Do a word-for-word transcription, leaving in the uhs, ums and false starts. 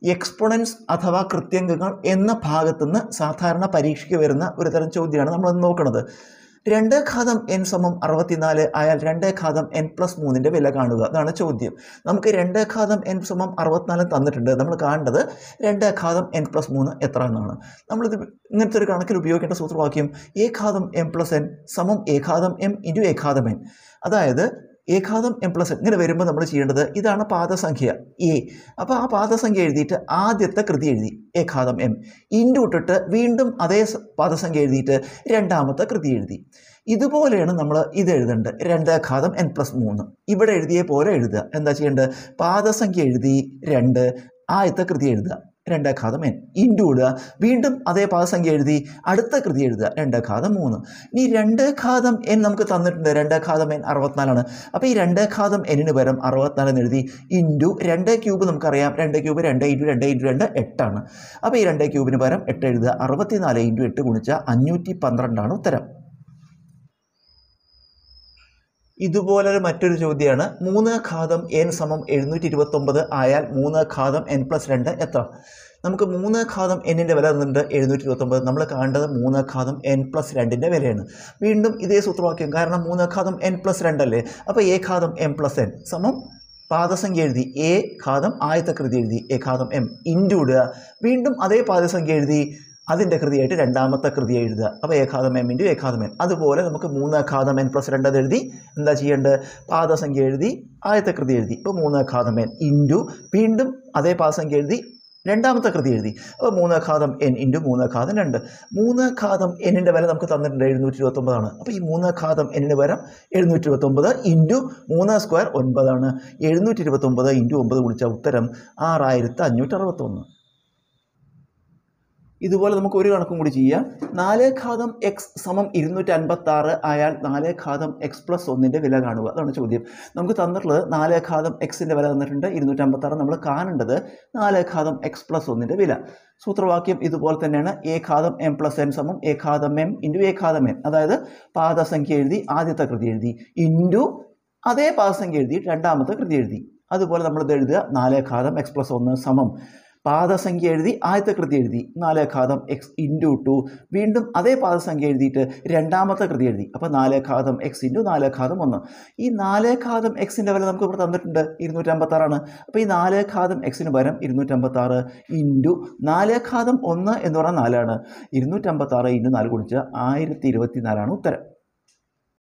Exponents അഥവാ കൃത്യംഗങ്ങൾ എന്ന ഭാഗത്തുനിന്ന് സാധാരണ പരീക്ഷയ്ക്ക് വരുന്ന ഒരു തരം ചോദ്യമാണ് നമ്മൾ നോക്കുന്നത്. രണ്ട് ഘാതം എൻ സമം അറുപത്തിനാല് ആയാൽ രണ്ട് ഘാതം എൻ പ്ലസ് മൂന്നിൻ്റെ വില കാണുക. അതാണ് ചോദ്യം. നമുക്ക് രണ്ട് ഘാതം എൻ സമം അറുപത്തിനാല് തന്നിട്ടുണ്ട്. നമ്മൾ കാണേണ്ടത് രണ്ട് ഘാതം എൻ പ്ലസ് മൂന്ന് എത്ര എന്നാണ്. നമ്മളിത് ഇങ്ങനത്തെ ഒരു കണക്കിൽ ഉപയോഗിക്കേണ്ട സൂത്രവാക്യം എ ഘാതം എം പ്ലസ് എൻ സമം എ ഘാതം എം ഇൻറ്റു എ ഘാതം എൻ. അതായത് എ ഘാതം എം പ്ലസ് എൻ ഇങ്ങനെ വരുമ്പോൾ നമ്മൾ ചെയ്യേണ്ടത് ഇതാണ് പാദസംഖ്യ എ. അപ്പോൾ ആ പാദസംഖ്യ എഴുതിയിട്ട് ആദ്യത്തെ കൃതി എഴുതി എ ഘാതം എം, ഇൻറ്റു ഇട്ടിട്ട് വീണ്ടും അതേ പാദസംഖ്യ എഴുതിയിട്ട് രണ്ടാമത്തെ കൃതി എഴുതി. ഇതുപോലെയാണ് നമ്മൾ ഇത് എഴുതേണ്ടത്. രണ്ട് ഘാതം എൻ പ്ലസ് മൂന്ന് ഇവിടെ എഴുതിയ പോലെ എഴുതുക. എന്താ ചെയ്യേണ്ടത്? പാദസംഖ്യ എഴുതി രണ്ട്, ആദ്യത്തെ കൃതി എഴുതുക രണ്ട് ഘാതം എൻ, ഇൻറ്റു ഇടുക, വീണ്ടും അതേ പാദസംഖ്യ എഴുതി അടുത്ത കൃതി എഴുതുക രണ്ട് ഘാതം മൂന്ന്. ഇനി രണ്ട് ഘാതം എൻ നമുക്ക് തന്നിട്ടുണ്ട്. രണ്ട് ഘാതം എൻ അറുപത്തിനാലാണ്. അപ്പോൾ ഈ രണ്ട് ഘാതം എന്നിന് പകരം അറുപത്തിനാലെന്ന് എഴുതി ഇൻറ്റു രണ്ട് ക്യൂബ് നമുക്കറിയാം. രണ്ട് ക്യൂബ് രണ്ട് ഇൻറ്റു രണ്ട് ഇൻറ്റു രണ്ട് എട്ടാണ്. അപ്പോൾ ഈ രണ്ട് ക്യൂബിന് പകരം എട്ട് എഴുതുക. അറുപത്തിനാല് ഇൻറ്റു എട്ട് ഗുണിച്ചാൽ അഞ്ഞൂറ്റി പന്ത്രണ്ടാണ് ഉത്തരം. ഇതുപോലൊരു മറ്റൊരു ചോദ്യമാണ് മൂന്ന് ഘാതം എൻ സമം എഴുന്നൂറ്റി ഇരുപത്തൊമ്പത് ആയാൽ മൂന്ന് ഘാതം എൻ പ്ലസ് രണ്ട് എത്ര? നമുക്ക് മൂന്ന് ഘാതം എന്നിൻ്റെ വില തന്നിട്ടുണ്ട് എഴുന്നൂറ്റി ഇരുപത്തൊമ്പത്. നമ്മൾ കാണേണ്ടത് മൂന്ന് ഘാതം എൻ പ്ലസ് രണ്ടിൻ്റെ വിലയാണ്. വീണ്ടും ഇതേ സൂത്രവാക്യം, കാരണം മൂന്ന് ഘാതം എൻ പ്ലസ് രണ്ടല്ലേ. അപ്പോൾ എ ഘാതം എം പ്ലസ് എൻ സമം പാദസംഖ്യ എഴുതി എ ഘാതം ആദ്യത്തെ കൃതി എഴുതി എ ഘാതം എം, ഇൻറ്റു ഇടുക, വീണ്ടും അതേ പാദസംഖ്യ എഴുതി അതിൻ്റെ കൃതിയായിട്ട് രണ്ടാമത്തെ കൃതി എഴുതുക. അപ്പോൾ എ ഘാതം എം ഇൻറ്റു എ ഘാതം എൻ. അതുപോലെ നമുക്ക് മൂന്ന് ഘാതം എൻ പ്ലസ് രണ്ട് എഴുതി എന്താ ചെയ്യേണ്ടത്? പാദസംഖ്യ എഴുതി ആദ്യത്തെ കൃതി എഴുതി. ഇപ്പോൾ മൂന്ന് ഘാതം എൻ ഇൻറ്റു വീണ്ടും അതേ പാദസംഖ്യ എഴുതി രണ്ടാമത്തെ കൃതി എഴുതി. അപ്പോൾ മൂന്ന് ഘാതം എൻ ഇൻറ്റു മൂന്ന് ഘാതം രണ്ട്. മൂന്ന് ഘാതം എന്നിൻ്റെ വില നമുക്ക് തന്നിട്ടുണ്ട് എഴുന്നൂറ്റി ഇരുപത്തൊമ്പതാണ്. അപ്പോൾ ഈ മൂന്ന് ഘാതം എന്നിന് പകരം എഴുന്നൂറ്റി ഇരുപത്തൊമ്പത് ഇൻറ്റു മൂന്ന് സ്ക്വയർ ഒൻപതാണ്. എഴുന്നൂറ്റി ഇരുപത്തൊമ്പത് ഇൻറ്റു ഒമ്പത് ഗുണിച്ചാൽ ഉത്തരം ആറായിരത്തി അഞ്ഞൂറ്റി അറുപത്തൊന്ന്. ഇതുപോലെ നമുക്ക് ഒരു കണക്കും കൂടി ചെയ്യാം. നാല് ഘാതം എക്സ് സമം ഇരുന്നൂറ്റി അൻപത്തി ആറ് ആയാൽ നാല് ഘാതം എക്സ് പ്ലസ് ഒന്നിൻ്റെ വില കാണുക. അതാണ് ചോദ്യം. നമുക്ക് തന്നിട്ടുള്ളത് നാല് ഘാതം എക്സിൻ്റെ വില തന്നിട്ടുണ്ട് ഇരുന്നൂറ്റി അമ്പത്തി ആറ്. നമ്മൾ കാണേണ്ടത് നാല് ഘാതം എക്സ് പ്ലസ് ഒന്നിൻ്റെ വില. സൂത്രവാക്യം ഇതുപോലെ തന്നെയാണ്. എ ഘാതം എം പ്ലസ് എൻ സമം എ ഘാതം എം ഇൻറ്റു എ ഘാതം എൻ. അതായത് പാദസംഖ്യ എഴുതി ആദ്യത്തെ കൃതി എഴുതി ഇൻറ്റു അതേ പാദസംഖ്യ എഴുതി രണ്ടാമത്തെ കൃതി എഴുതി. അതുപോലെ നമ്മളിത് എഴുതുക നാല് ഘാതം എക്സ് പ്ലസ് ഒന്ന് സമം പാദസംഖ്യ എഴുതി ആദ്യത്തെ കൃതി എഴുതി നാല് ഘാതം എക്സ് ഇൻറ്റു ടു, വീണ്ടും അതേ പാദസംഖ്യ എഴുതിയിട്ട് രണ്ടാമത്തെ കൃതി എഴുതി. അപ്പോൾ നാല് ഘാതം എക്സ് ഇൻറ്റു നാല് ഘാതം ഒന്ന്. ഈ നാല് ഘാതം എക്സിൻ്റെ വില നമുക്ക് ഇവിടെ തന്നിട്ടുണ്ട് ഇരുന്നൂറ്റി അമ്പത്തി ആറാണ്. അപ്പോൾ ഈ നാല് ഘാതം എക്സിന് പകരം ഇരുന്നൂറ്റി അമ്പത്തി ആറ് ഇൻറ്റു നാല് ഘാതം ഒന്ന് എന്ന് പറഞ്ഞാൽ നാലാണ്. ഇരുന്നൂറ്റി അമ്പത്തി ആറ് ഇൻറ്റു നാല് ഗുണിച്ച് ആയിരത്തി ഇരുപത്തി നാലാണ് ഉത്തരം.